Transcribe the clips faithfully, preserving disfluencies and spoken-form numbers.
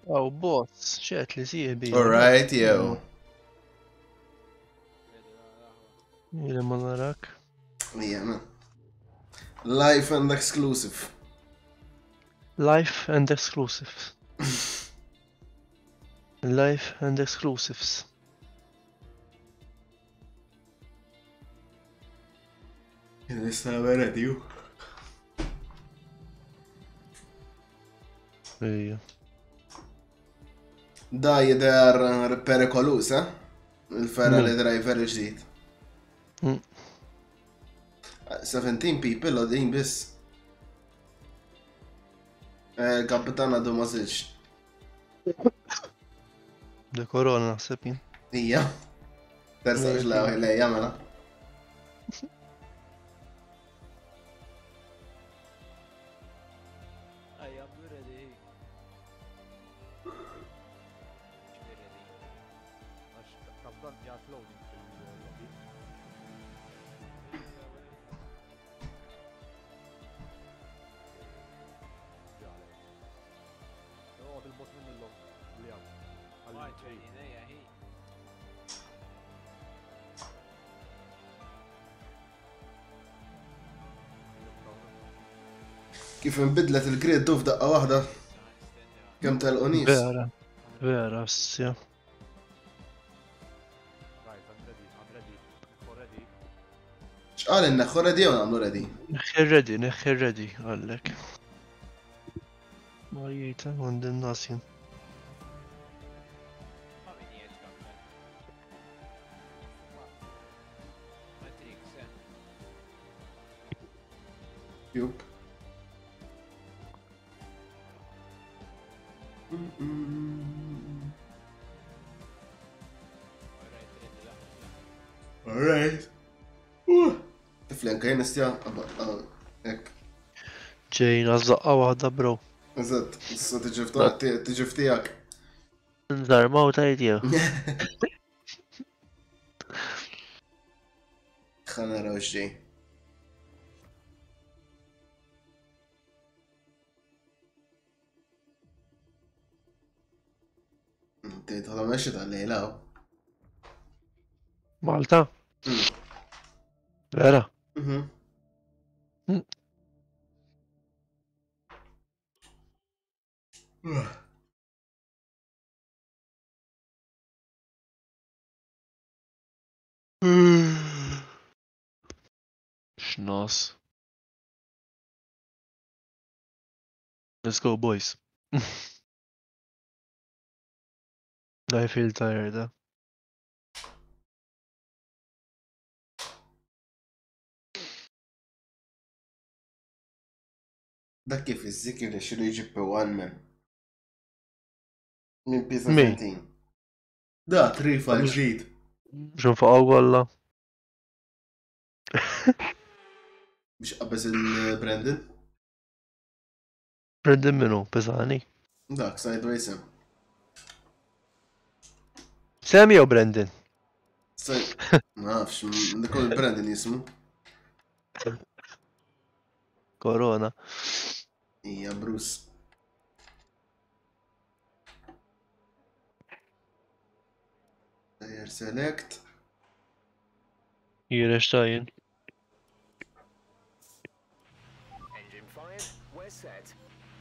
Aw, boss, xeqt li sieħbi. Alright, jew. Jiri ma narak. Ija, man. Live and exclusive. Life and exclusives. Life and exclusives. Nista' vera diju. Ija. Da jider perikolus, eh? Il-ferra Mm. li driver ġdid. Mm. seventeen people għodin bis. Kapitan għadu ma zilx. De korona naħseb jien. Ija. Tersax la lejja mela. Kif nbidlet il-grid duf daqqa wahda. Kem tal-qonis. Vera. Vera, ssja. Xqal inneħħu ready u namlu ready? Neħħi ready, neħħi ready, għallek. Marjita, għandin nasjen. Jup. Alright. Tiflenka jien istja. Ek. Ġejna zaqqa wahda, bro. Eżatt, issa tiġi ftijak. Nżarmaw tajt jew. Xana raw xġej. Tejt għala meċi tal-lejla. Malta? Vera? X'nos. Let's go, boys. I feel tired, eh? Dak kif iż-zikir li xiru jġib one man. Min pisa Min? seventeen. Da, trifa ġdid. Xunfaqaw walla? Biex qabbes il-Brandon? Brendan minu, pesani. Dak, sideways him. Sammy jew Brendan? Nafx, ndikol il-Brandon jismu. Korona. Ija, Bruce. Player select. Jirex tajin. Engine fired, we're set.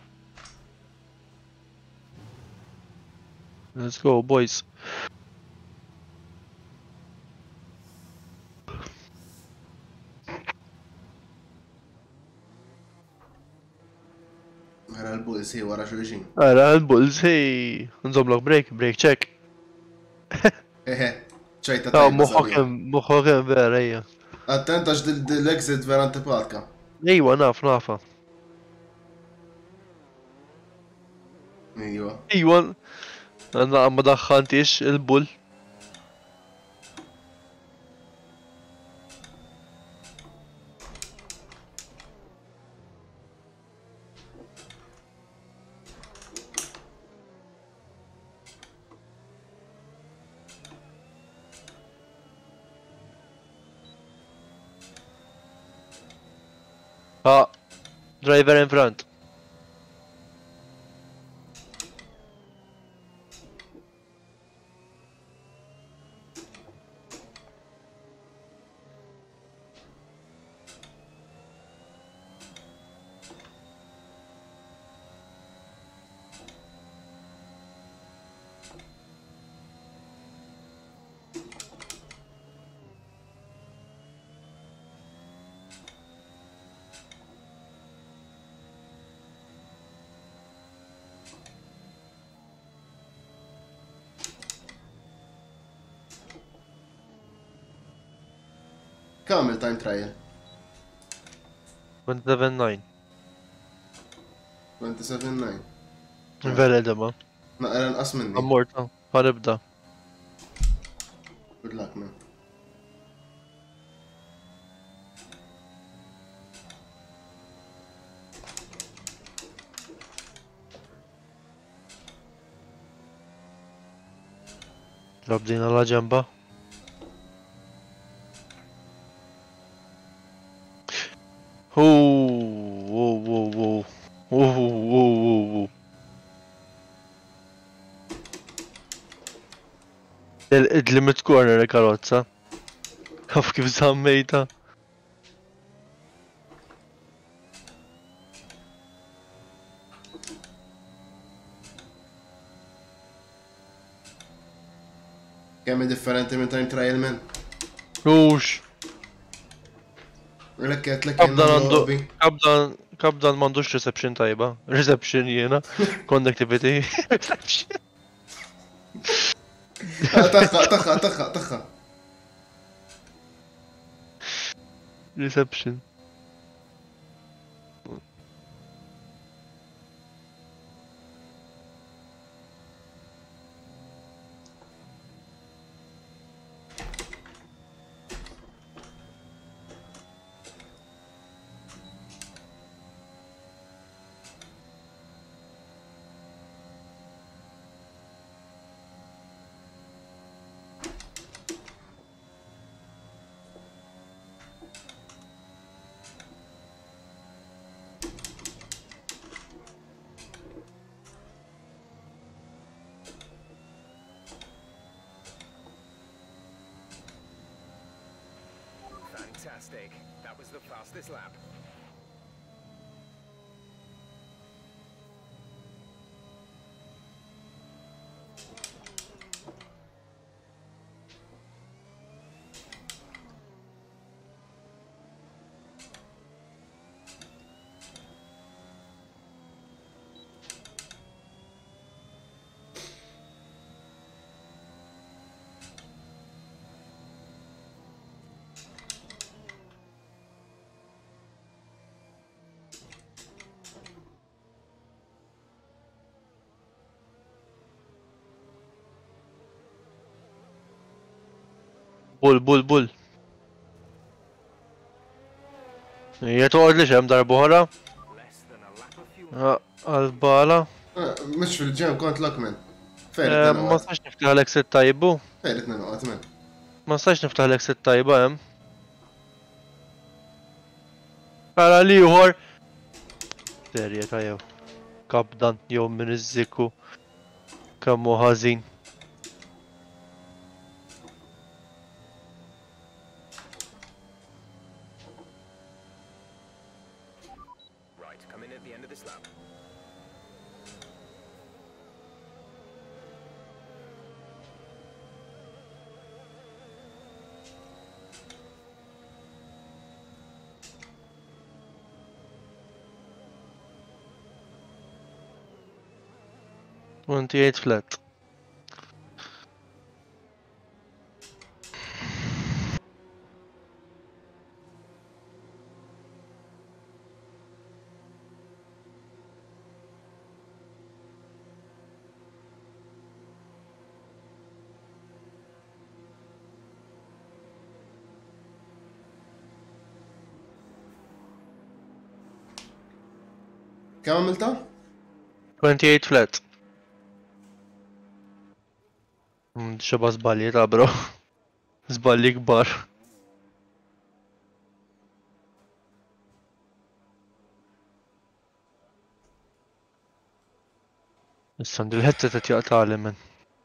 Let's go, boys. Għara l-bulls hi wara xulxin. Għara, l-bulls, hej. Nżomlok break, break check. Eħe, ċajta Ta' tajba. muħokem, muħokem vera, ija. Attenta x-dil-exit vera antipatka. Ejwa, naf, nafa. Ejwa. Ejwa, għanna ma daħħantix il-bull. Ah, driver in front. Kamil time trial. twenty-seven nine. twenty-seven nine. Veri dema. Naqra nqas minni. Ammorta. Ħanibda. Good luck, man. Rabdina la ġemba. Ooh, whoa, whoa, whoa. Whoa, whoa, whoa, whoa. Il-limit corner karozza. Kaf kif zammejta. Kemm differenti minn time trial, man. Ux. Lekket, lekket. Kabdan għandu. Kabdan. Kabdan mandux reception tajba. Reception jena. Connectivity. Reception. Taħħa, taħħa, taħħa, taħħa. Reception. Fantastic. That was the fastest lap. Bull, bull, bull. Jetoqod li xem darbohra. Less than a lap of fuel. Għal-bala. Mux fil-ġem kont lak, man. Ma Fejrit naqot. stax niftaħlek sit tajbu. Fejrit naqot, man. Ma stax niftaħlek sit tajba, hem. Għala li uħor. Serje tajjew. Kabdan, jew minn iż-ziku. Kammu ħażin. Right, come in at the end of this lap. twenty-eight flat. Kemm għamilta? twenty-eight flat. Mm, Xeba zbalji ta' bro. Zbalji kbar. Issa għandi l-ħetta ta' tjaqtali minn.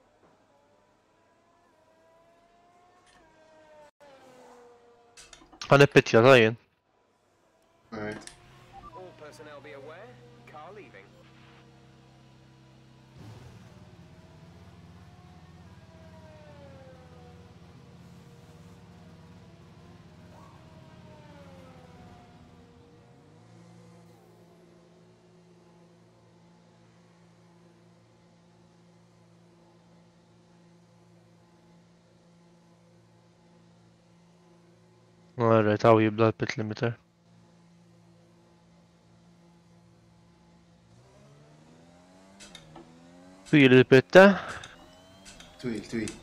Għanepitja ta' jien. Alright. All personnel be aware. Car leaving. Alright, għaw jibda l-pit limiter. Twil il-pitta. Twil, twil.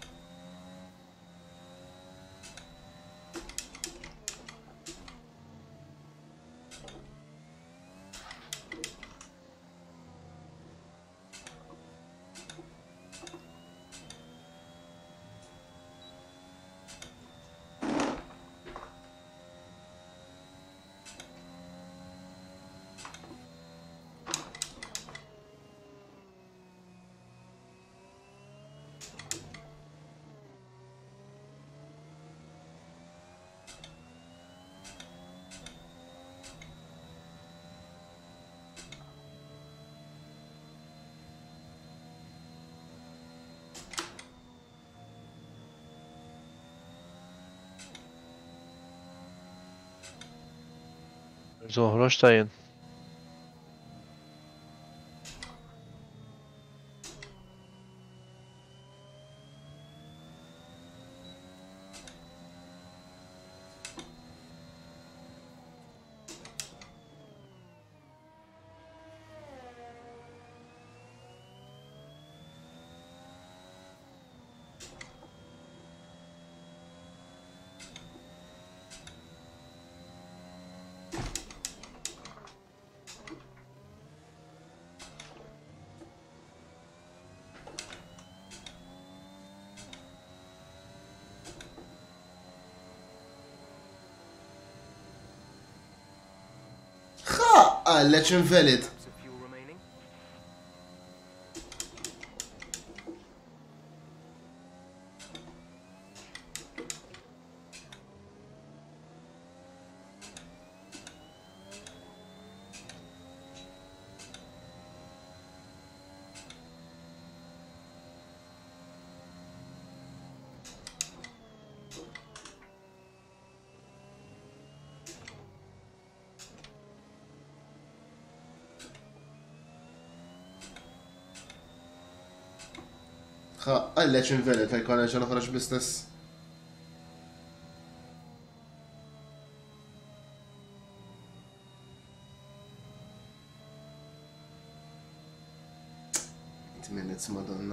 Zoħroġ tajjen. Għalleċ invalid. Laps of fuel remaining. Għalleċ invalid, għajkon għalġa noħroġ business. eight minutes, madonna.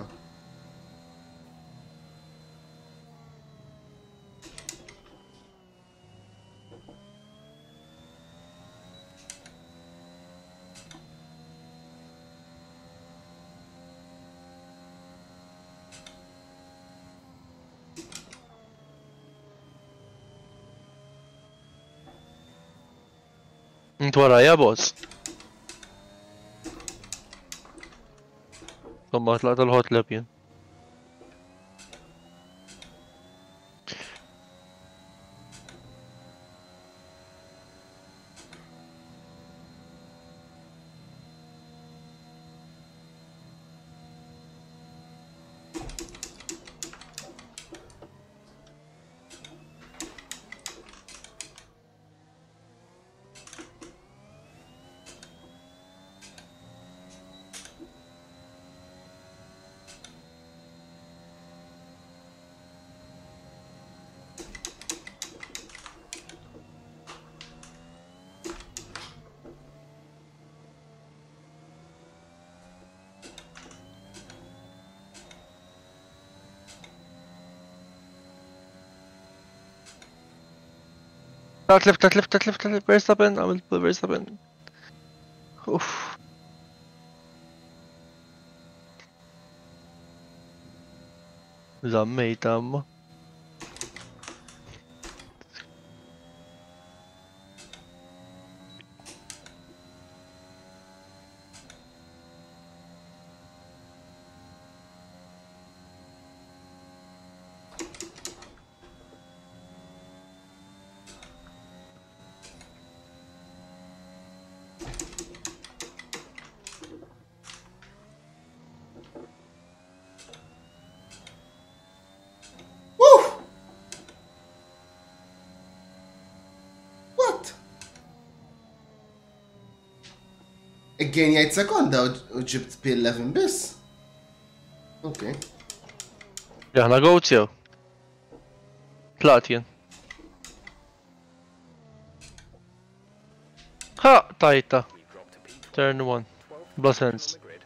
Int warajja, boss. Tomma tlaqt l-hot lap jien. Tatlif, tatlif, tatlif, tatlif, Verstappen, għamilt Verstappen. Uff. Zammejta, amma. Again jgħid sekonda u ġibt P eleven biss? Ok. Jaħna għawt jew. Tlat jien. Ha! Tajta. We drop to P twelve. Turn one. twelfth Blood position sense. on the grid.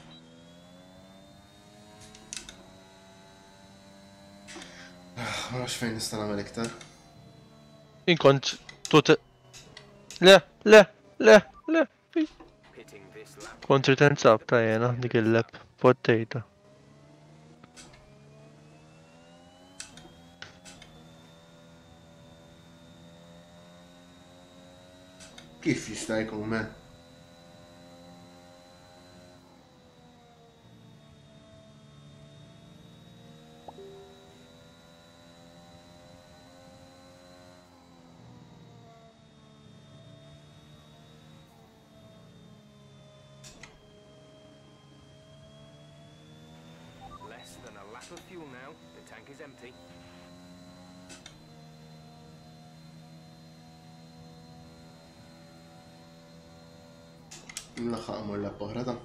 Ma nafx fejn nista' nagħmel iktar. Inkont tut. Le, le, le, le. Hitting this lap. Kontri tensab ta' jena dik il-lep. Pottejta. Kif jista' jkun men? Less than a lap of fuel now. The tank is empty. Nlaħħaq imur lab oħra dan.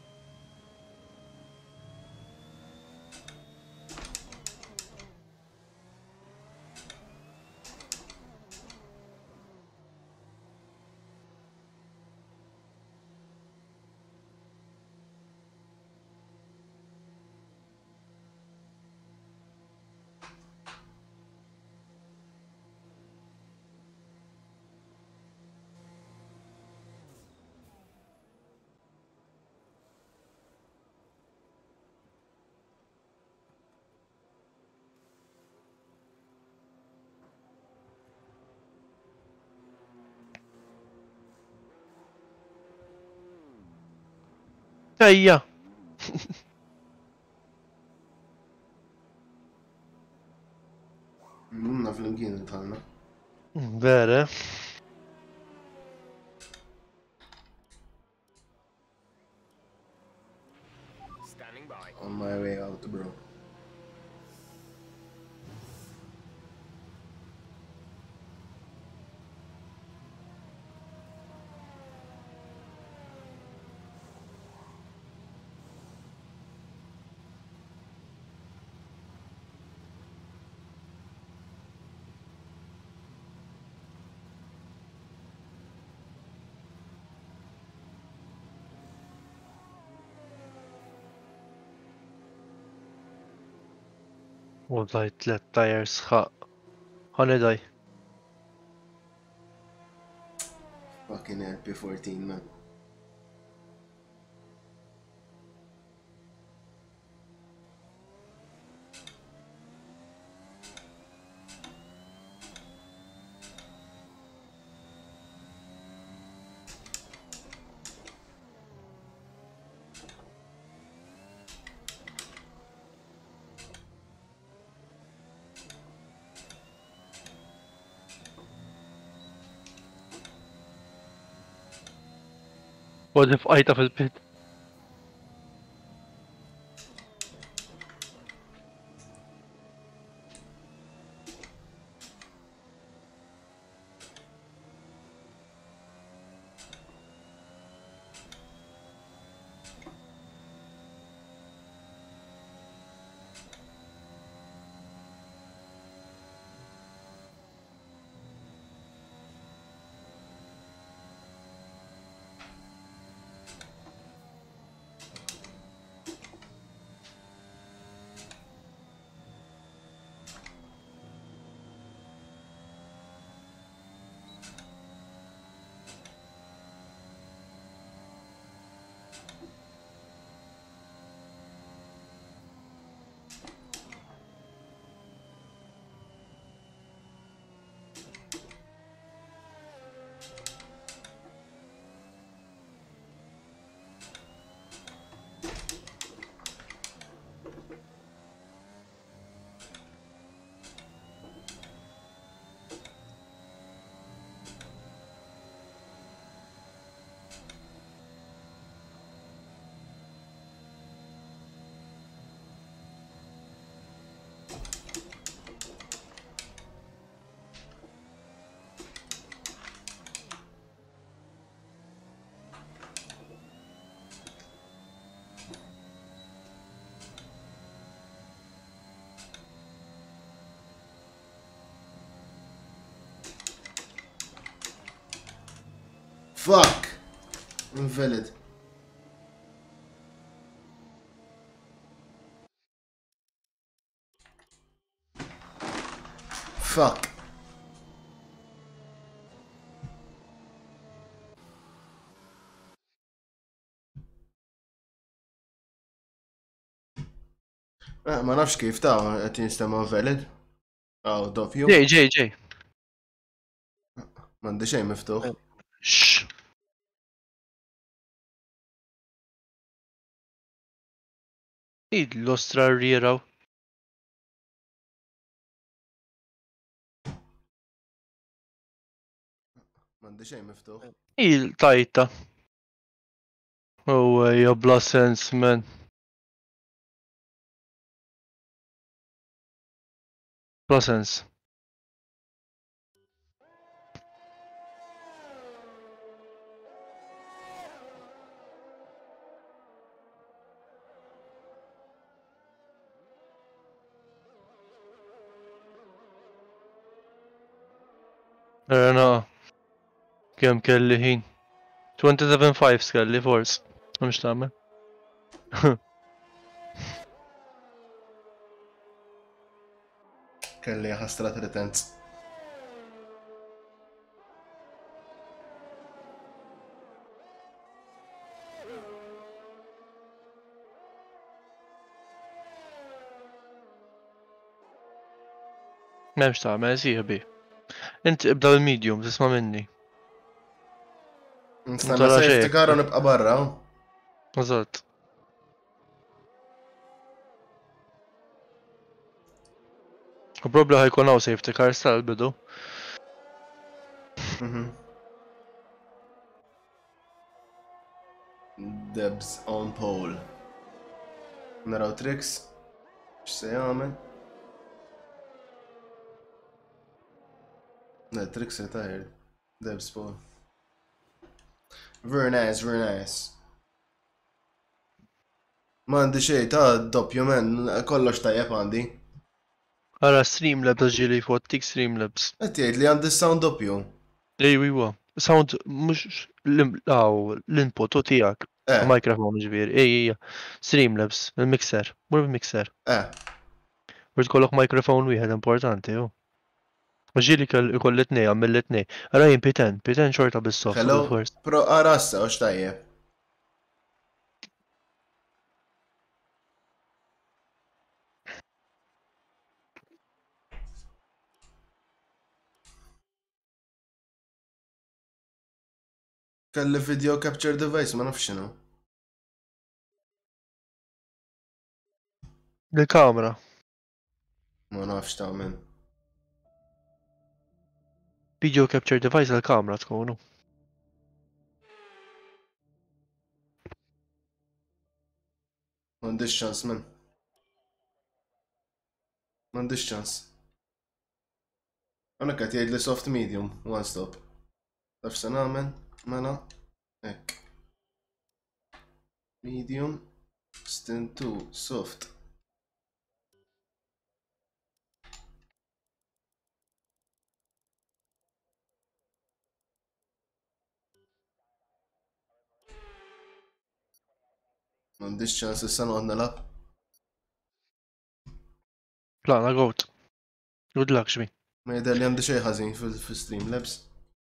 Ejja. Nunna fl-imkien intħalna. Vere. Standing by. On my way out, bro. Wallahi tlet tires ħaq. Holiday. Fucking L P fourteen, man. Wadif qajta fil-pit. Fuck! Invalid. Fuck. Eh, ma nafx kif ta' qed jinstema' valid. Aw, doppju. ġej, ġej, ġej. M'għandi xejn miftuħ. Shh. Id l-ostra rrieraw. M'għandi xejn miftuħ. Il-tajta. Oh, ja bla sens, man. Bla sens. Rena. Kem kelli ħin. twenty-seven five skelli fors. Mux tamme. Kelli ħastra retent. Memx tamme, siħbi. Inti ibda bil-medium, tisma minni. Nstanna Tara safety xejn. car u nibqa' barra. Eżatt. U probabli ħajkun hawn safety car sal-bidu. Mhm. Debs on pole. Naraw tricks. X'se jagħmel? No, tricks retired. Debs pole. Very nice, very nice. M'għandi xejn ta' doppju men, kollox tajjeb għandi. Ara Streamlabs ġili fottik Streamlabs. Qed jgħid li għandi sound doppju. Ej, wiwa. Sound mux l-input u tijak. Eh, Mikrofon ġviri. Ej, ej, Streamlabs, il-mixer. Mur il-mixer. eh. Burt kollok mikrofon wieħed importanti, ju. Ġili kollet nej, għamillet nej. Ara jien Piten, Piten xorta bis-soft. Hello, bil-fors. pro arassa, ux tajjeb. Kelli video capture device, ma nafx x'inhu. Il-kamera. Ma nafx ta' minn. Video capture device għal-kamera tkunu. M'għandix ċans minn. M'għandix ċans. Għana qed jgħid li soft medium, one stop. Taf se nagħmel? Mela. Hekk. Medium. Stint two, soft. M'għandix ċans issa noqgħod nilab. Plana, goat. Good luck, xmi. Ma jidher li għandi xejn ħażin fil-Streamlabs.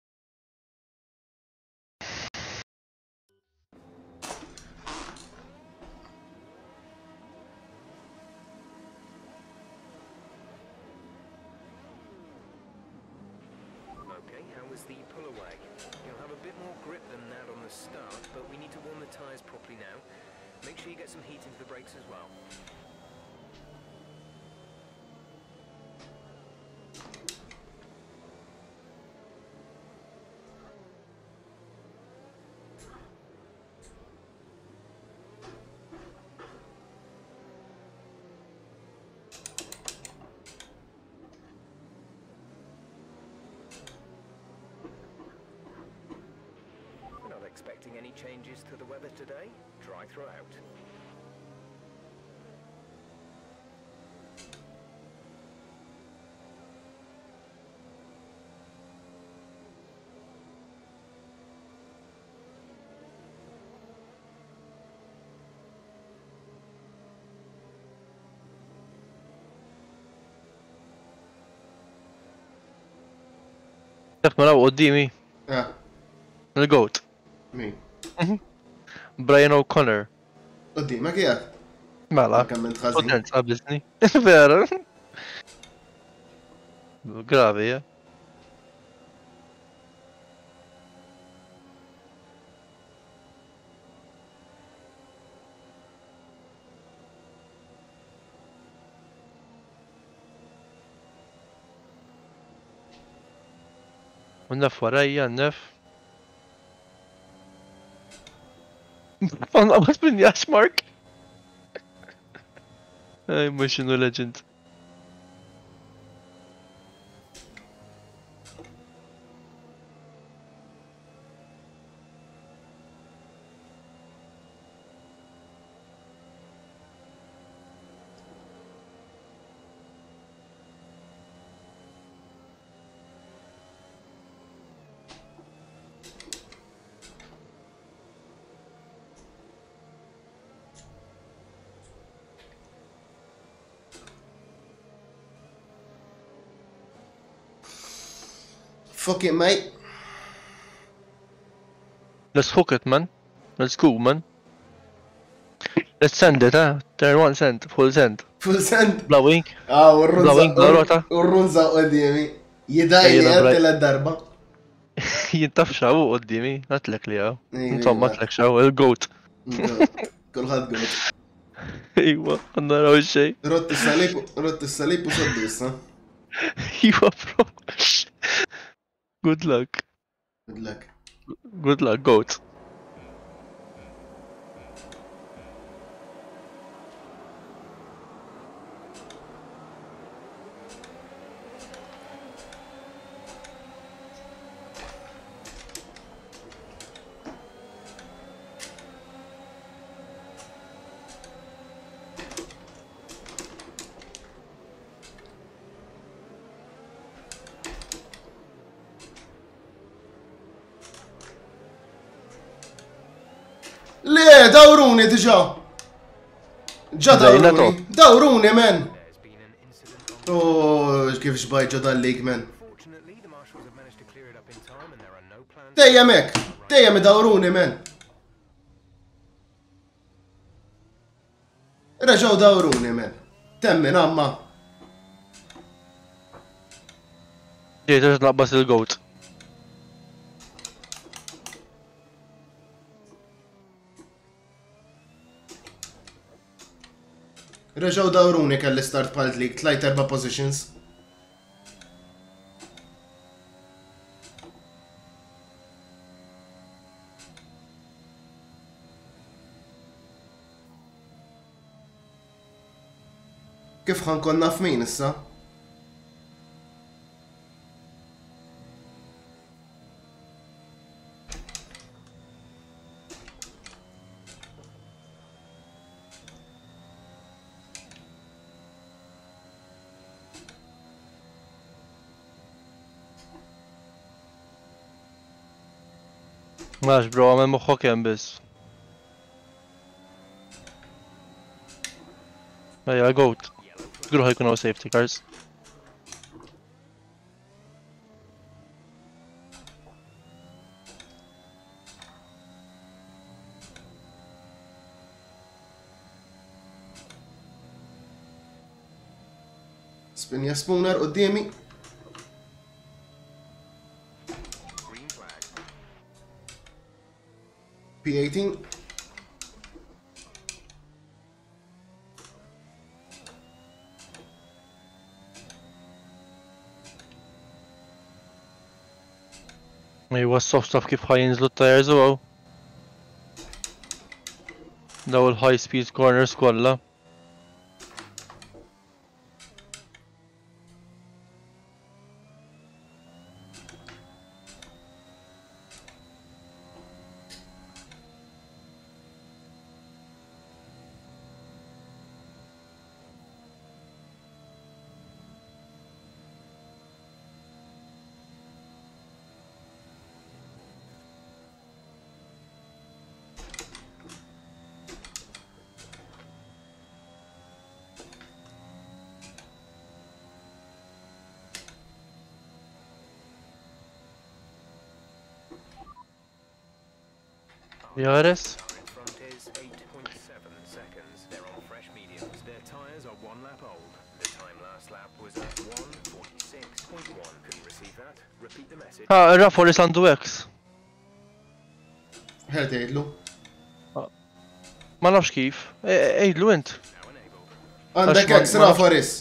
Okay, how was the pull away? You'll have a bit more grip than that on the start, but we need to warm the tyres properly now. Make sure you get some heat into the brakes as well. We're not expecting any changes to the weather today. Dry throughout. Jaf naraw qoddimi, Eh, il-goat. min? Brian O'Connor. Qoddimek jgħat? Mela. Kamment ħażin. Potent qabiżni. Vera. Gravi, ja. Unnaf warajja, nnef. Fan qabad minn Yash Mark. Ej, mux inu legend. Fuck it, mate. Let's hook it, man. Let's go, man. Let's send it, huh? Turn one send, full send. Full send. Blowing. Ah, urrun Blowing, za- blowrota. urrun za qoddimi. Jidajni Ejjena, għed bra- darba. Jintaf xaw qoddimi, natlek li għaw. Ej, Insomma, ej, natlek xaw, il-goat. Kulħad għod. Iwa, għanna raw xej. Rott is-salib, rott is-salib u soddu issa. Iwa, bro. Good luck. Good luck. Good luck, goat. Le, dawruni diġa. Ġa Dajna dawruni. Dawruni, men. There's been an incident on... Oh, kif xbaj ġa dal-lik, men. Fortunately, the marshals have managed to clear it up in time and there are no plans... Dejjem hekk. Dejjem dawruni, men. Reġaw dawruni, men. Temmin, amma. Ġejta tlabbas il-goat. Reġaw dawruni kelli start bħal lik, tlajt erba' positions. Kif ħankonna f'min issa? Max, bro, għamil moħħok jem bis. Ejja, goat. Għru ħajkun għaw safety cars. Spinja spooner qoddimi. Green flag. P eighteen. Ejwa, soft stuff kif ħajinżlu t-tires u għaw. Daw il-high speed corners kolla. Jares? Car in front is eight point seven seconds. They're on fresh mediums. Their tyres are one lap old. The time last lap was at one forty-six point one. Couldn't receive that. Repeat the message. Ah, rafu li sandu X. Ħel tgħidlu. Ma nafx kif. Ejdlu int. Now enabled. Għandek ma- ekstra ma nafx- Faris.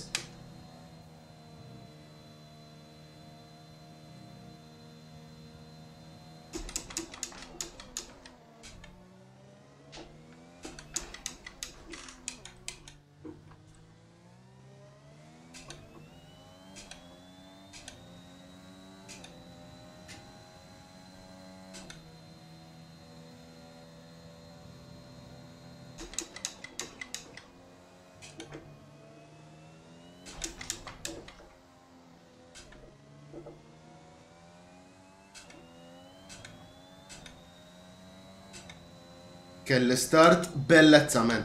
Kelli start bellezza men.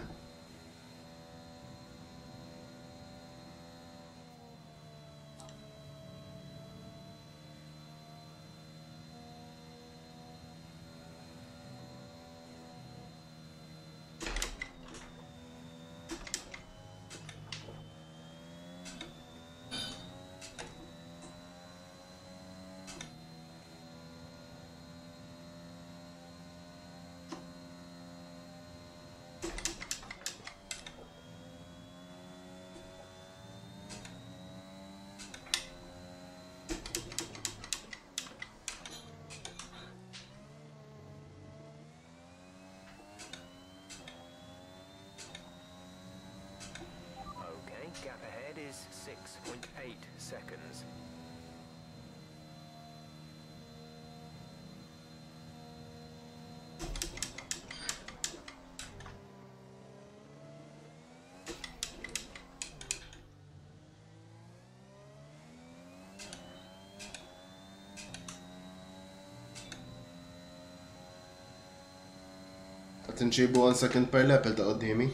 Okay, gap ahead is six point eight seconds. Qed inġibu one second per lap ta' qoddimi.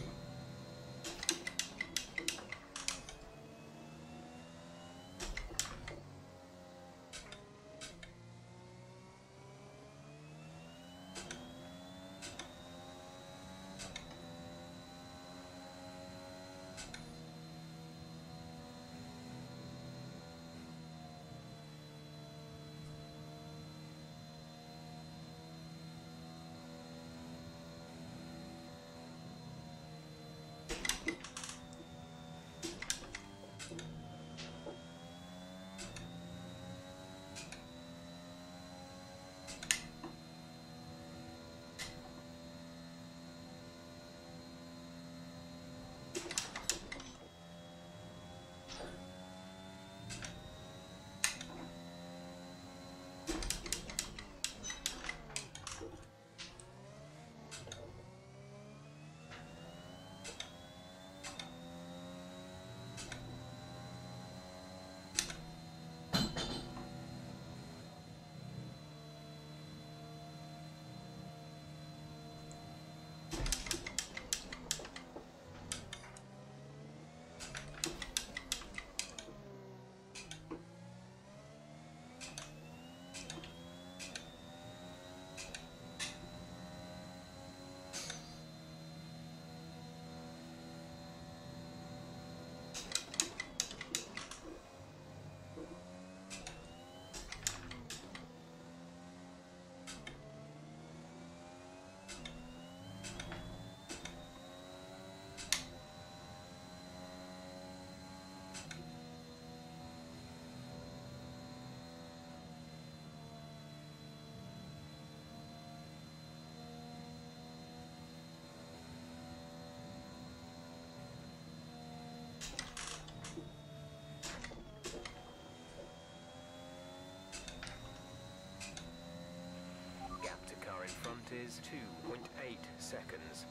Car in front is two point eight seconds.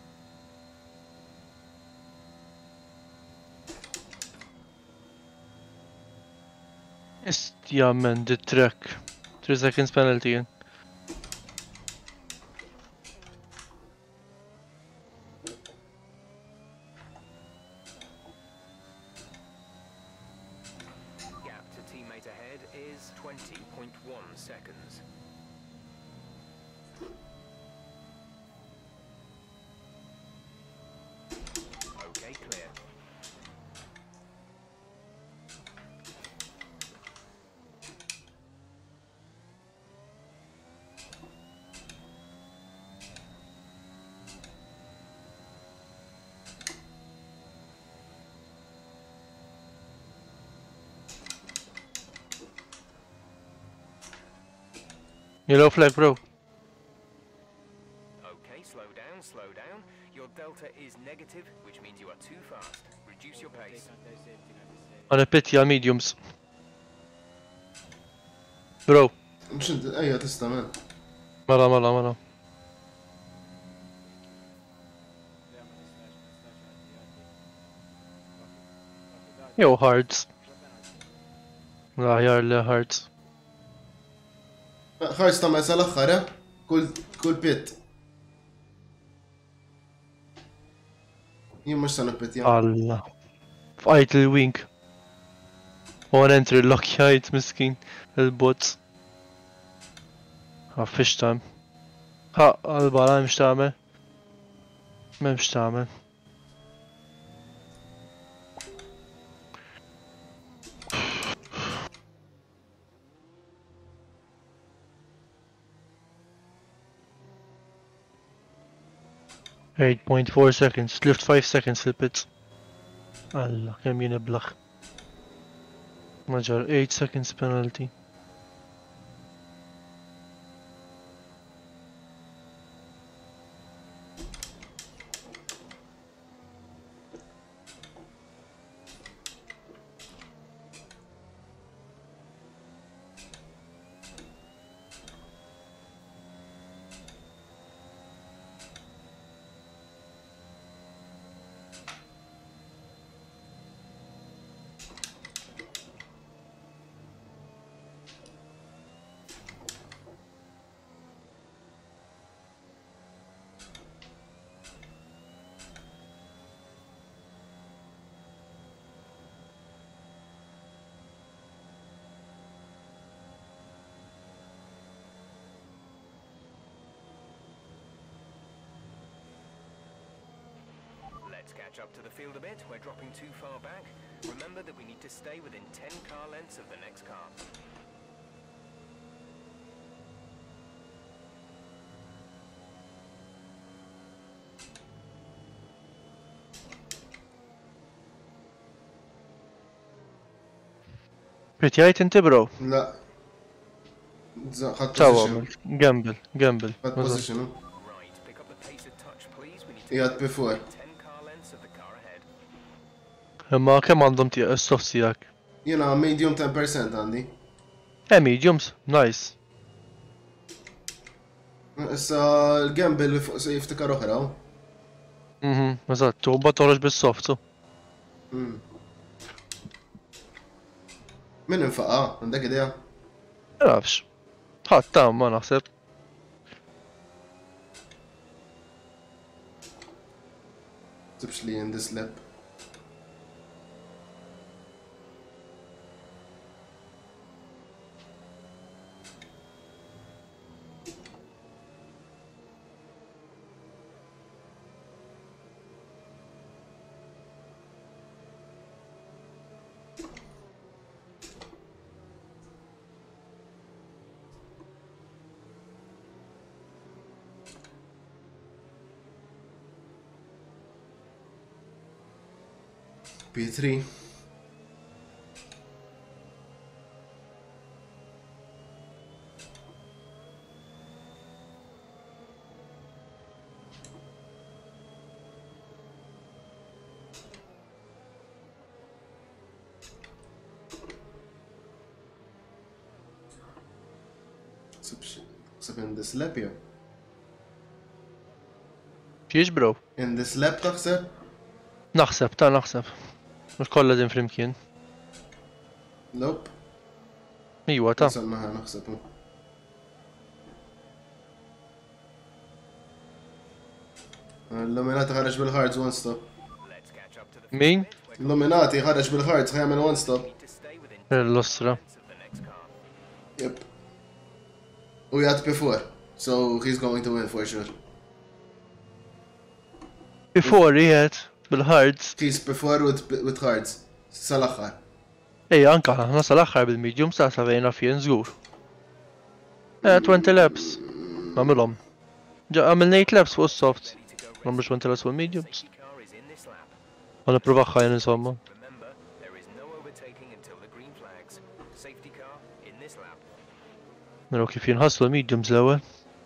Istja man, the track. three seconds penalty. Gap to teammate ahead is twenty point one seconds. Yellow flag, bro. Okay, slow down, slow down. Your delta is negative, which means you are too fast. Reduce your pace. Għana pit ja mediums. Bro, مش انت ايوه تستا مان. mela, mela, mela. Jew hearts. Laħjar li hearts. خارج ta' mesa l-axħar, eh? Kull kull pit. Jien mhux sa nippit jam. Alla. Fajt il-wink. One entry lockjajt miskin. Il-bots. Ha, fish time. Ha, għal-bala memx tamel. Memx tamel. eight point four seconds, lift five seconds fil-pits. Alla, kem jien iblaħ. Maġar, eight seconds penalty. Let's catch up to the field a bit. We're dropping too far back. Remember that we need to stay within ten car lengths of the next car. Pitjajt inti, bro. لا. ز- خدت Tawa, position. gamble, gamble. خدت position. Right, pick up the pace a touch, please. We need to Jgħat before. ten car lengths of the car ahead. Imma kem għandhom tiegħek is-soft tiegħek? Jena medium ten percent għandi. Eh, mediums, nice. Issa l-gamble fuq se jiftikar oħra. Mhm, eżatt, tu bat toħroġ bis-soft, so. Mm. Min infaqa, għandek idea? Nafx. Ħadd tam ma naħseb. Tibx li in this lab. P three. Sib in this lab jew? Xiex, bro? In this lab taħseb? Naħseb, ta' naħseb. Mux kollha din flimkien. Nope. Iwa, ta'. Nasal maħa naħseb. L-Illuminati ħareġ bil-ħards one stop. Let's catch up to the Min? L-Illuminati ħareġ bil-ħards ħajamel one stop. need to stay within L-ostra. lengths of the next car. Yep. We had before, so he's going to win for sure. Before he had bil-hards. He's before with with cards. Sal-axħar. Ejja, anka, nasal aħħar bil-medium sa' savejna fjen żgur. Eh, twenty laps. Għamilhom. Ġa għamilna eight laps fuq soft. Għamlu twenty laps fuq mediums. Safety car is in this lap. Għana prova ħajn insomma. Remember, there is no overtaking until the green flags. Safety car in this lap. Naraw kif jinħasslu l-mediums l-ewwel.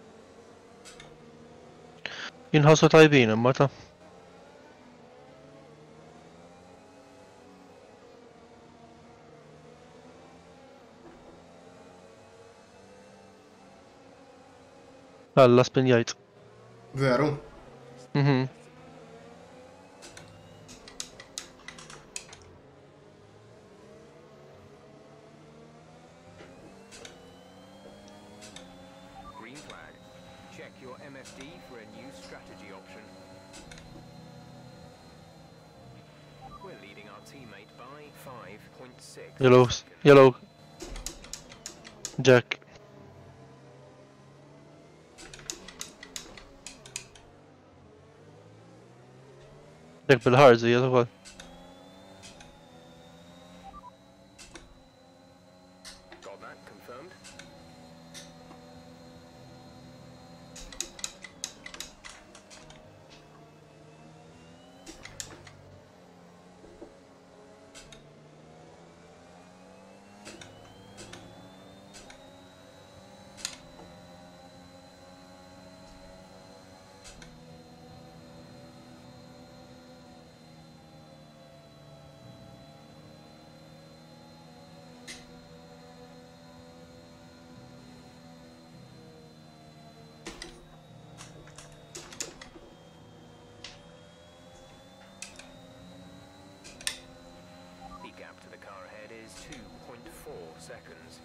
Jinħassu tajbin imma ta' Alla spinjajt. Veru? Mhm. Green flag. Check your M F D for a new strategy option. We're leading our teammate by five point six. Yellow, yellow. Jack. Jack bil-ħarżi jgħal ukoll. Got that confirmed? The gap to the car ahead is two point four seconds.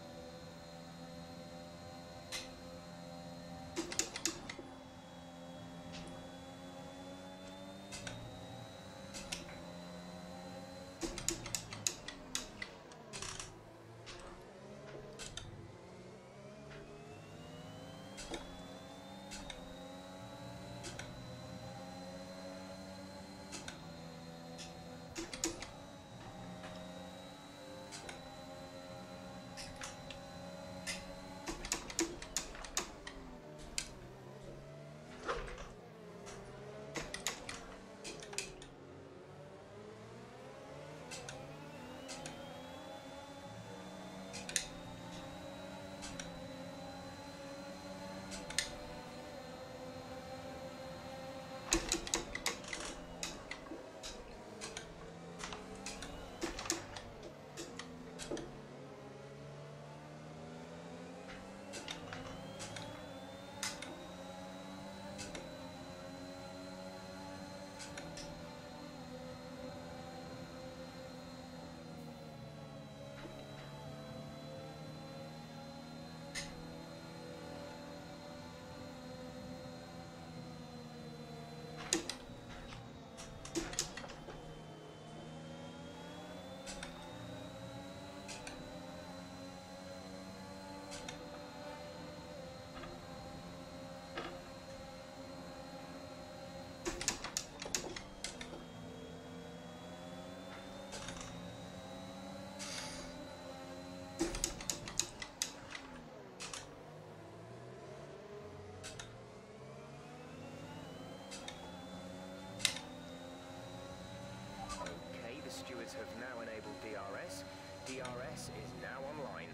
Stewards have now enabled D R S. D R S is now online.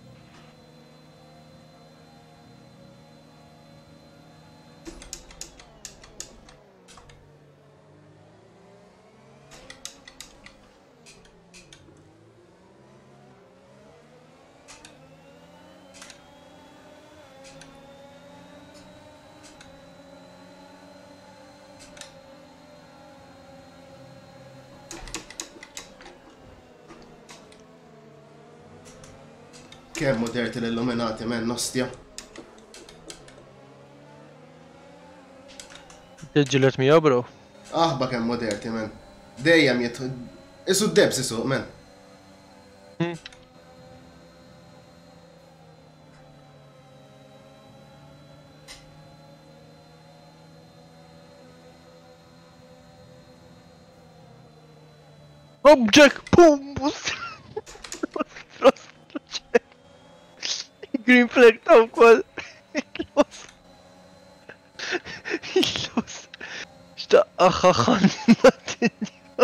Kemm moderti l-illuminati men nostja. Tiġġilet miegħu bro. Aħba kemm moderti men. Dejjem jitħu. Isu d-debs isu men. Object boom. Green flag taw kol. Il-los. Il-los. Xtaqqa xaxanna dinja.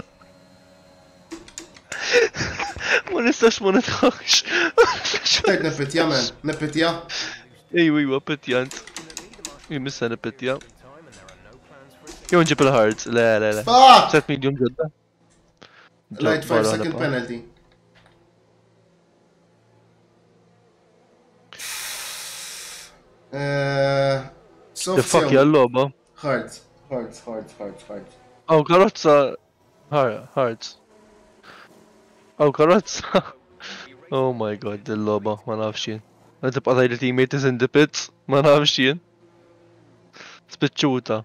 Ma nistax ma nitħax. Tajt nepitja men, nepitja. ايوه ايوه بتيانت. Fortunately, the marshals يمس انا بتيا. in time and there are no plans for a يوم نجيب الهاردز. لا لا لا. فاك ست مليون جدة. لايت خمسة جبارة سكند هنا. بنالتي. سوفت دفاك يا اللعبة. هارد هارد هارد هارد هارد او كاروتسا. هار هاردز. او كاروتسا. او ماي جاد دي اللعبة ما نعرف شين. انت بقى هاي التيميت از ان ذا بيتس ما نعرف شين. سبتشوتا.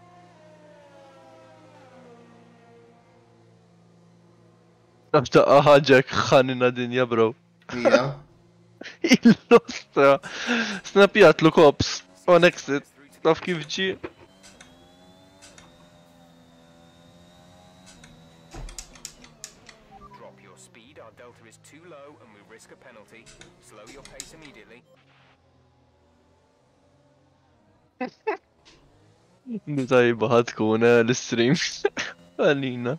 ابدا جاك خاننا دنيا برو. هي Illustra. Snapjat له كوبس on exit. تعرف كيف تجي؟ drop your speed. Our delta is too low and we risk a penalty. Slow your pace immediately. طيب هتكون الستريم. خلينا.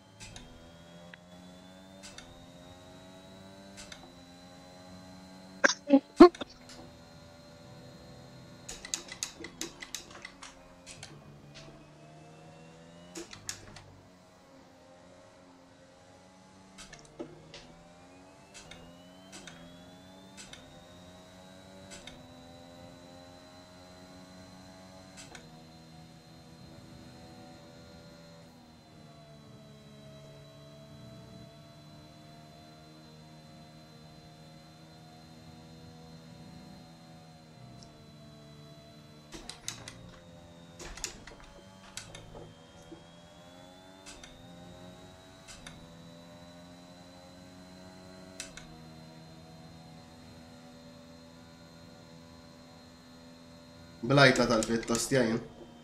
بلايتا tal-bit tostjajn.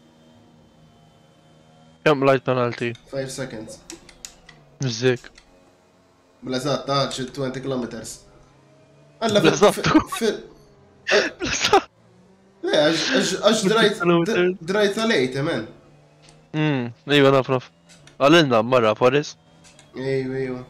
كم لايت بنالتي؟ خمسة seconds. مش زيك. بلازات ta' xi twenty kilometers. Alla Blasat. fil Le, għax drajt kilometers. drajt għalejt, man. امم ايوه نعرف نعرف. قالنا مرة فارس. Ejwa, ejwa.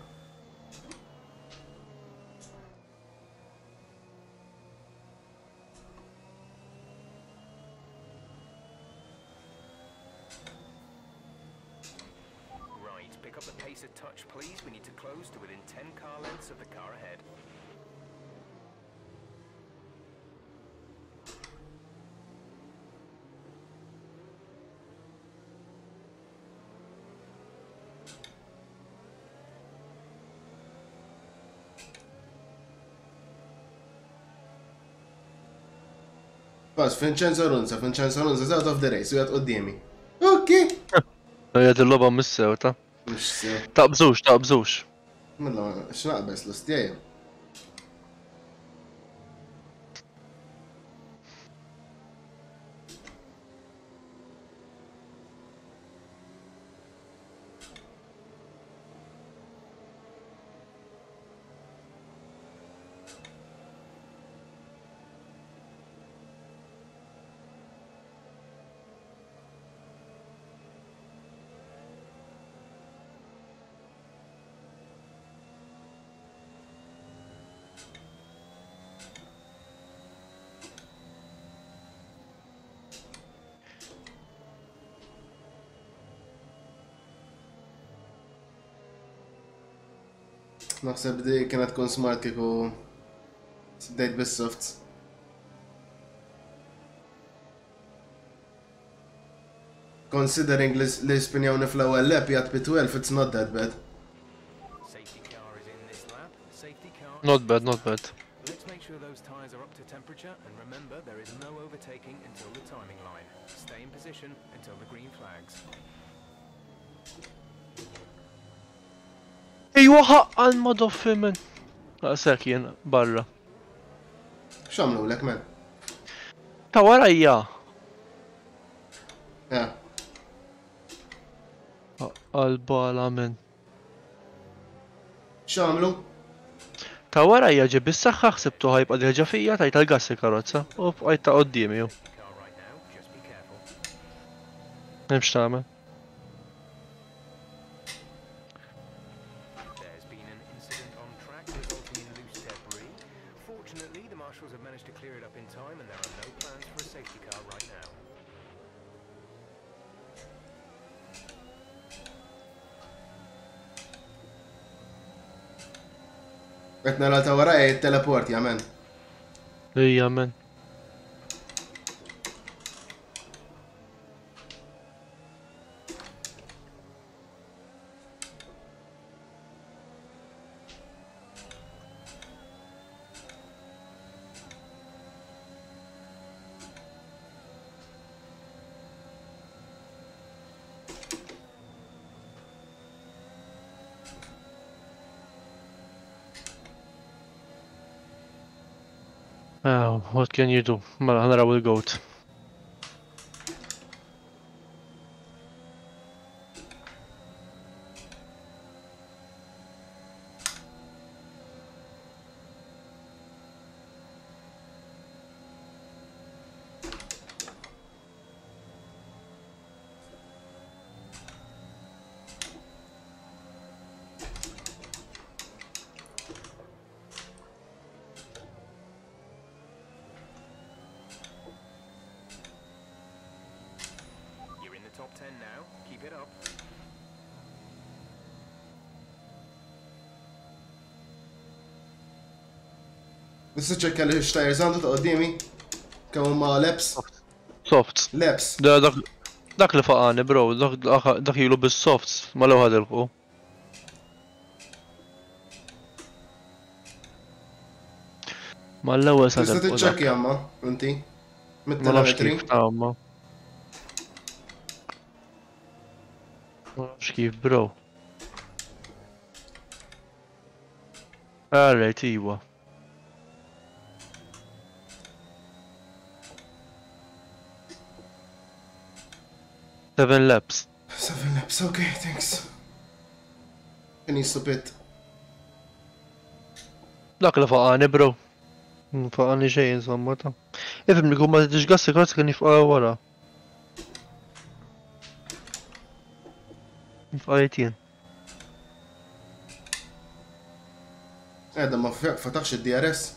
Right, pick up the pace a touch, please. We need to close to within ten car lengths of the car ahead. Bas, Vincenzo Runza, Vincenzo Runza, out of the race, u għat qoddimi. Ok. هي دي اللعبة مش ساوتة. Mux sew. تقبزوش تقبزوش. Mela, x'naqbes l-ostjaja. Naħseb di kienet tkun smart kieku siddejt bis-softs. Considering li spinjawni fl-ewwel lap jgħat bi twelve, it's not that bad. Safety car is in this lap. Safety car. Not bad not bad. Let's make sure those tyres are up to temperature and remember there is no overtaking until the timing line. Stay in position until the green flags. ايوه حقا ما ضفي من. ساكين برا. X'għamlu lek man? تا ورا Ja. البالا من. X'għamlu? تا ورا ġib is-saħħa ħsibtu ħajbqa' diġà fija tajt il-gassi karozza u bqajt ta' qoddiem jew. Safety car right now. Just be careful. Nimx tagħmel. There's been an incident on track resulting in loose debris. Fortunately, the marshals have managed to clear it up in time and there are no plans Qed nara ta' waraj it-teleport jamen. Ija men. Oh, what can you do? Mela ħanaraw il-goat. You're in the top ten now. Keep it up. Nista' ċekka li xtajr zandu ta' qoddimi. Kemm ma leps. Softs. Leps. Da dak dak li faqani bro, dak dak ilu bis-softs ma lew ħadilqu. Ma l-ewwel sa Tista' tiċċekkja amma, inti. Ma nafx Mit-telemetri. kif tagħma. Ma nafx kif bro. Alright, iwa. Seven laps. Seven laps, okay, thanks. Any stupid. Dak li faqani bro. Faqani xejn insomma ta'. Ifhem li kum ma tiġgassi karz kien jifqa wara. Faqajt jien. Għedda ma fatax id-D R S.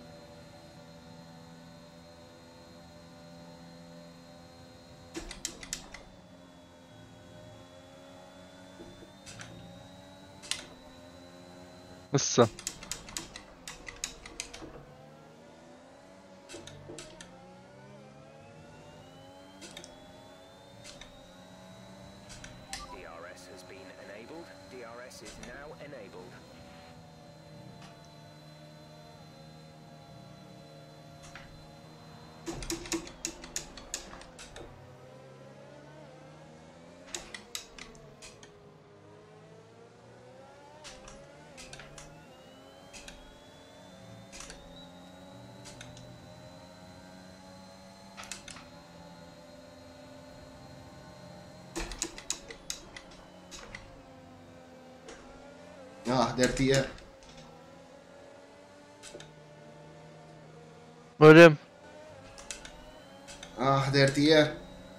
Issa. D R S has been enabled. D R S is now enabled. Ah, dirty air. Għodem. Ah, dirty air.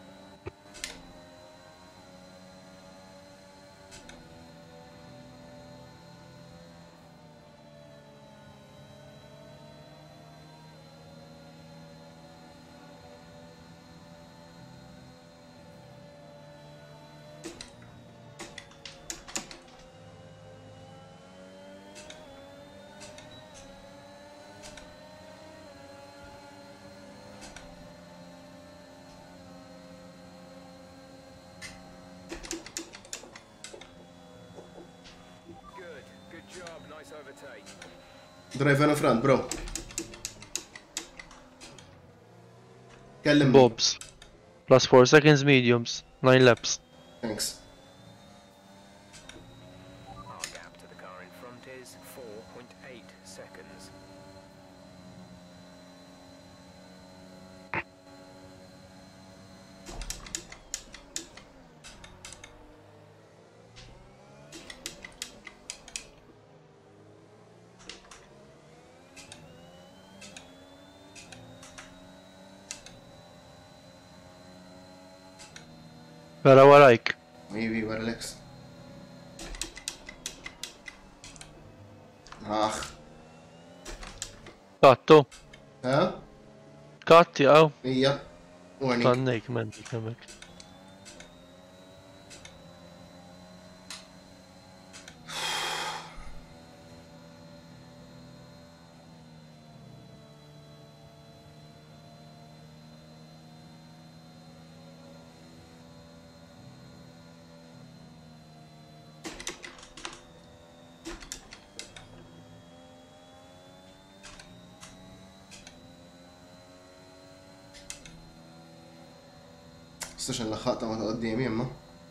Good. Good job. Nice overtake. Drive in front, bro. Kellim. Bobs. Plus four seconds mediums. Nine laps. Thanks. Our gap to the car in front is four point eight seconds. Vera warajk. Maybe, relax. Ah. Kattu. Ha? Katti għaw. Ija. Warning. Tannejk men kemek. Nistax nlaħħaq ta' ma ta' qoddim imma.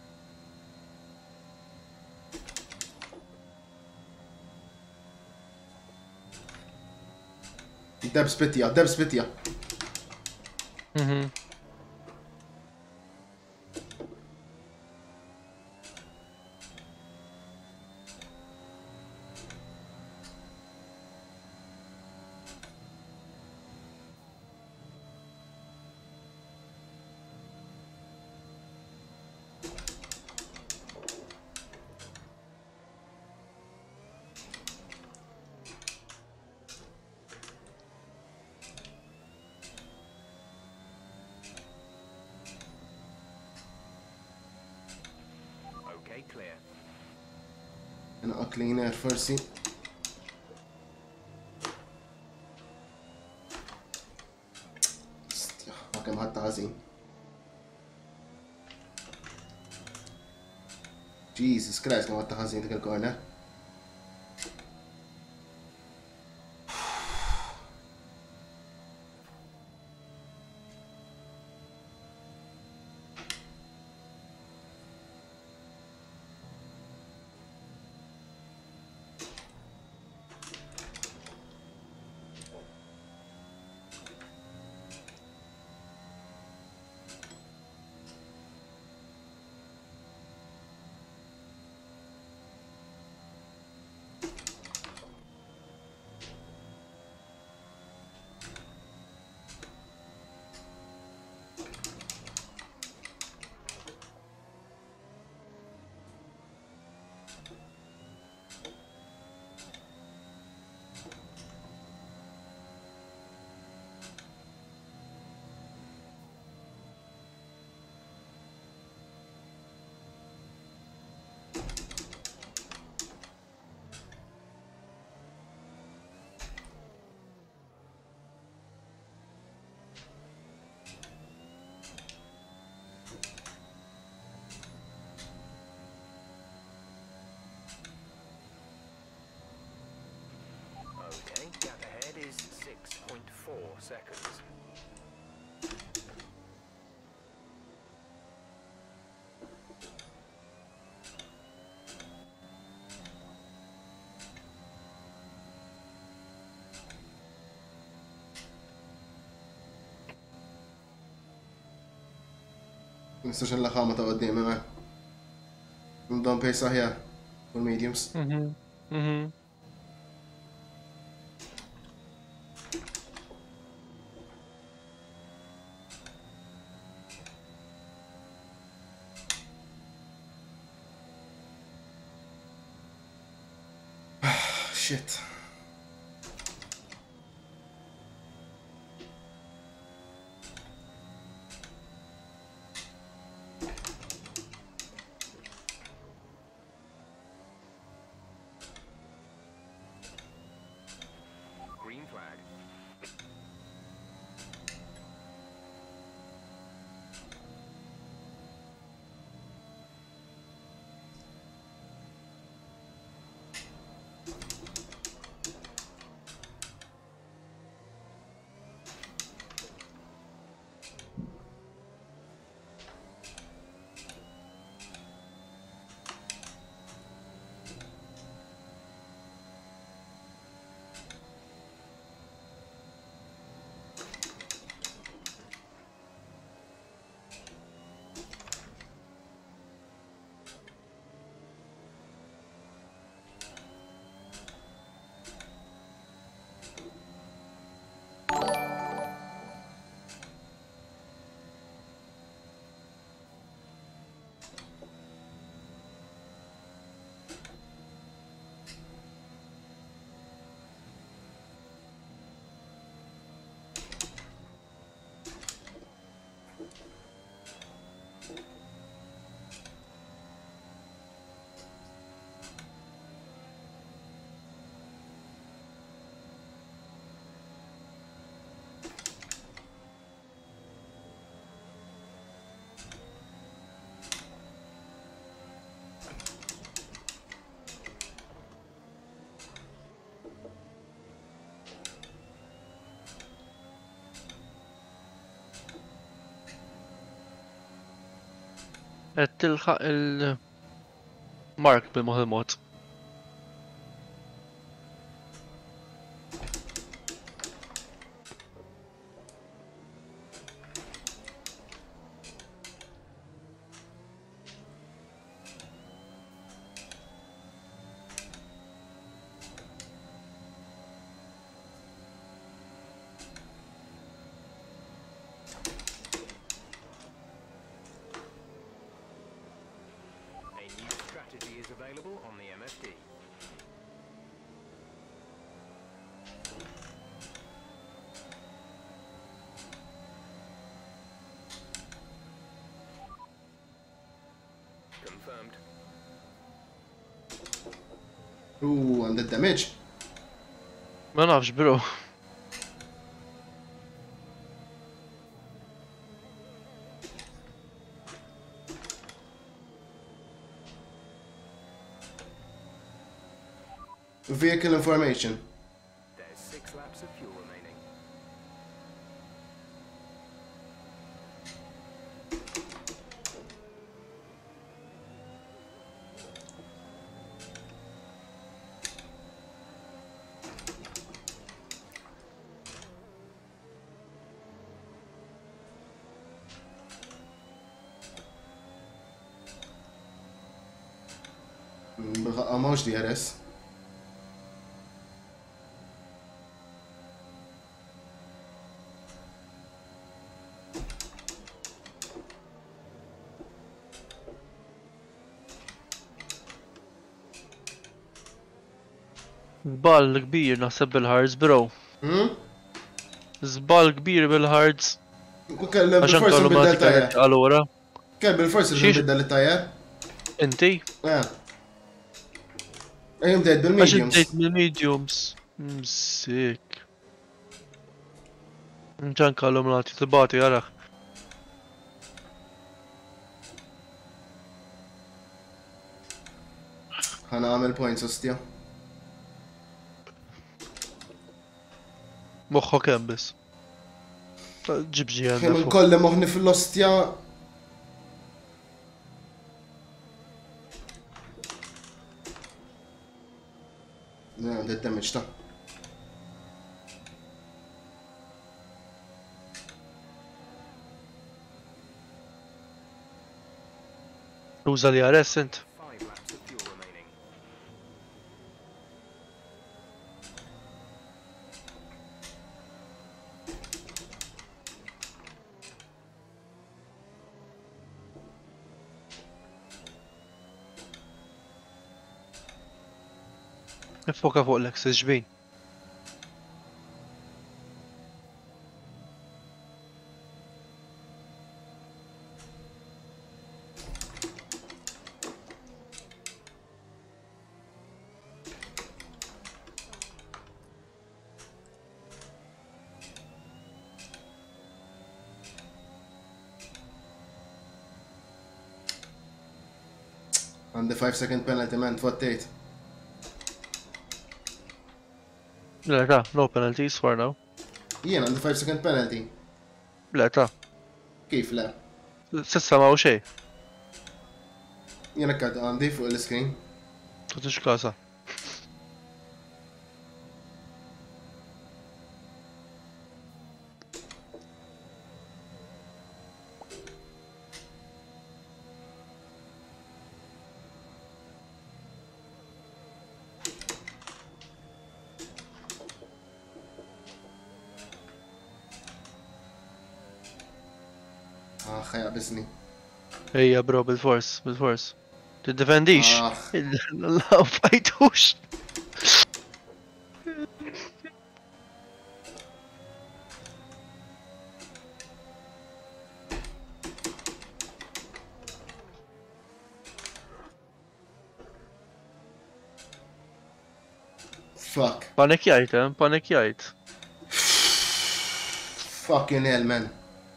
Deb spittija, deb spittija. Mhm. Okay, clear. Inqa cleaner forsi. Stja, ma kemm ħadd ħażin. Jesus Christ, kemm ħadd ħażin dik il-corner. Okay, gap ahead is six point four seconds. Nistax nlaħħaq ma ta' qoddim imma. Ndom pace aħjar. Full mediums. Mhm. Mhm. Shit. Green flag. qed tilħaq il-mark bil-mod il-mod. A new strategy is available on the M F D. Confirmed. Ooh, għandha damage. Ma nafx bro. Vehicle information. There's six laps of fuel remaining. Bħaqqa mawx D R S. Zbal kbir naħseb bil-hards bro. Hmm? Zbal kbir bil-hards. Kell Għaxan bil-forsi kallu nbiddel tajja. matika allura. Kell bil-forsi Xiex? nbiddel tajja. Inti? Eh. Ejjem dejt Għax bil-mediums. intejt mill-mediums. Msik. Nġan kallu mlati tibati għarax. Ħana għamil points ostja. Moħħok hemm biss. Ġibġi Kemm għandna fuq. nkolli moħni fil-ostja. Yeah, that damage ta'. Uża li għares int. Five laps of fuel remaining. Foka fuq l-access ġbin. Għandi five second penalty man, tfattejt. Le ta, no penalties for now. Jien għandi five second penalty. Le ta, Kif le? sissa ma' xej. Jien akkad għandi fuq il-screen. Tutux kasa. Ah, ħajja bizni. Ejja bro, bil-fors, bil-fors. Tiddefendix. Ah. La fajtux. Fuck. Panikjajt, eh? Panikjajt. Fucking hell, man.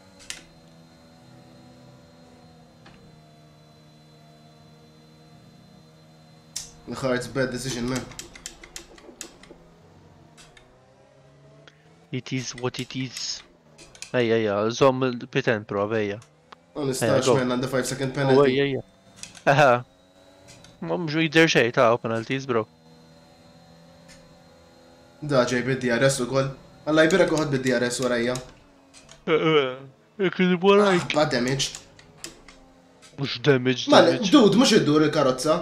It's bad decision, man. It is what it is. Ejja, ejja, zom il-piten prov, ejja. Ma nistax go. men għandi five second Oh, penalty. yeah, yeah. Aha. Ma mux jidder xej ta' penalties, bro. Da ġej bid-D R S ukoll. Alla jbirek uħad bid-D R S warajja. Ekid Ah, warajk. bad damage. Mux damage, Ma damage. dude, mhux iddur il-karozza.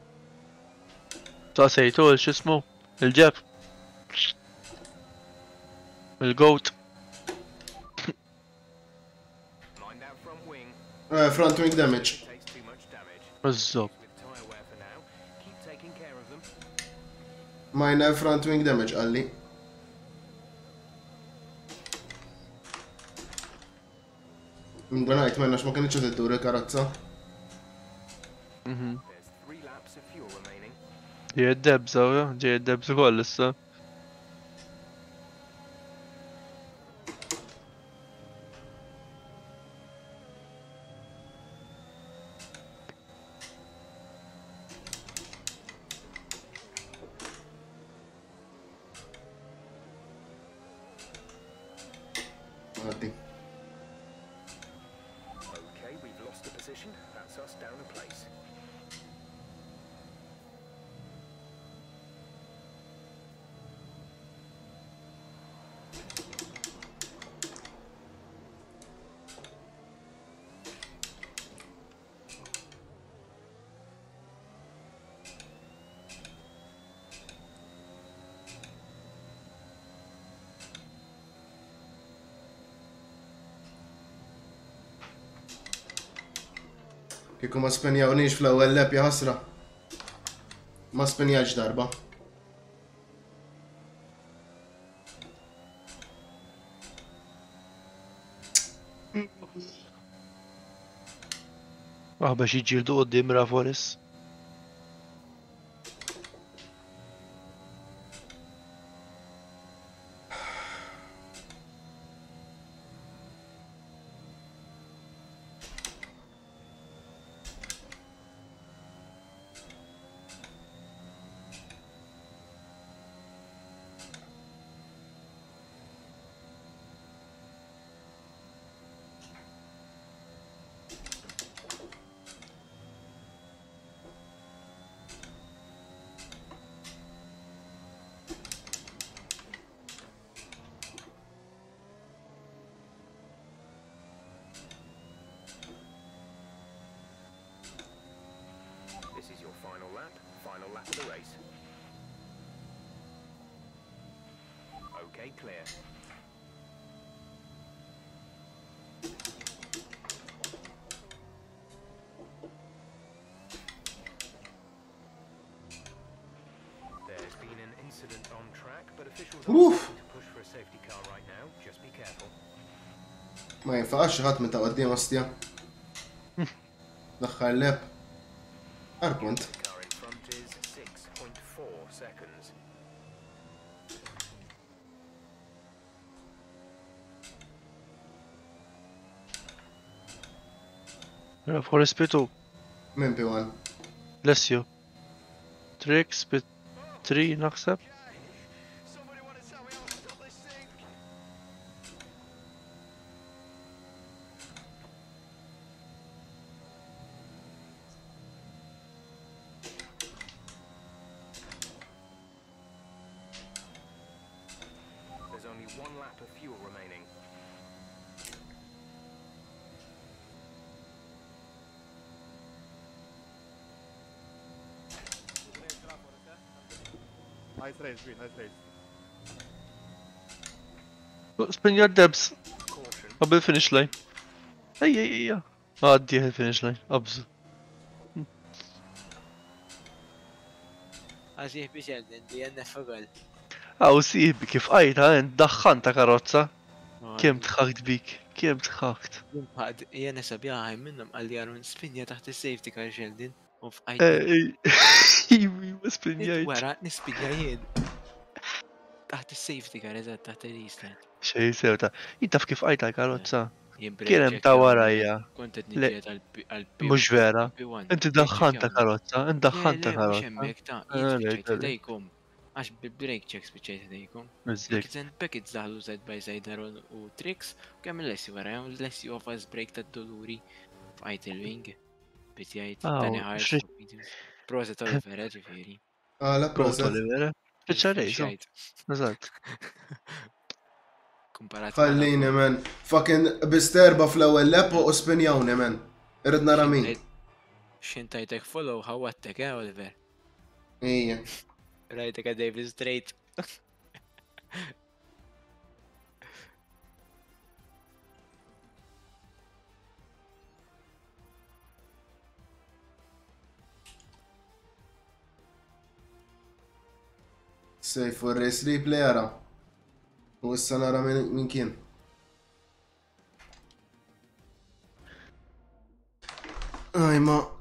Ta' sejtu, xismu? Il-ġeb. Il-goat. Mind that front wing. Eh, Front wing damage. Takes too much damage. Bizzob. With tyre wear for now. Keep taking care of them. Minor front wing damage għalli. Mbanajt mennax ma kienx tiddur il-karozza. Mhm. There's three laps of fuel remaining. Ġej id-debza, ġej id-debza koll issa. Għaddi. Okay, we've lost the position. That's us down a place. Kieku ma spenjawniex fl-ewwel lep ja ħasra. Ma spenjax darba. Ah, biex jġildu qoddim Raforis. This is your final lap. Final lap of the race. Okay, clear. There's been an incident on track, but officials aren't Oof. going to push for a safety car right now. Just be careful. Ma jinfaqax ħadd minn ta' qoddim ostja. Daħħal lep. Arpunt. The car in front is six point four seconds. Raforis pitu. Min P one. Bless you. Tricks, bit three naħseb. Somebody want to tell me how to stop this thing? There's only one lap of fuel remaining. Nice race, Green, nice race. Spin your debs. Caution. Qabel finish line. Ejja, ejja. Għaddi il-finish line. Qabżu. Għazih biex Sheldon, di għanna fagħal. Għaw siħbi kif għajta, daħħan ta' karozza. Kiem tħakt bik, kiem tħakt. Bħad, jena sabjaħaj minnum għalli għarun spinja taħt il-safety car Sheldon. U f'għajt. Iwi, ma spinjajt. Wara, nispinja jien. Taħt il-safety car, eżat, taħt il-istat. Xej sewta. Jintaf kif għajta karozza. Kienem ta' warajja. Kontet Le- nidjet għal-P Mux vera. one. Inti daħħan ta' karozza, inti daħħan ta' Le, le, mux karozza. hemmhekk ta' Ah, le, jitfiċċajt le. idejkom. Għax bil-break checks biċċejt dejkom. Bizzek. Kien packets daħlu side by side Daron u Trix, kemm l-lessi wara, u l-lessi offers break ta' doluri f'għajt il-wing. Bitjajt, Ah, tani u ħarġ. xri- Proset Olivera ġifiri. Għala, Proto proset. li vera. Spiċċa rejs. Xajt. Eżatt. Komparat. Ħallini, men. Fucking bisterba fl-ewwel lepo u spinjawni, men. Irrid nara min. Xintajtek follow, ħawattek, eh, Oliver? Ija. Rajtek għad David straight. Sejf u race replay ara. U issa nara min min kien. Aj ma.